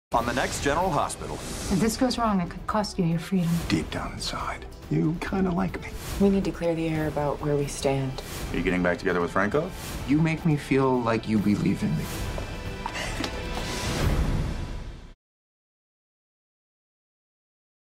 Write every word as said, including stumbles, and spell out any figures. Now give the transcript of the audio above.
On the next General Hospital. If this goes wrong, it could cost you your freedom. Deep down inside, you kind of like me. We need to clear the air about where we stand. Are you getting back together with Franco? You make me feel like you believe in me.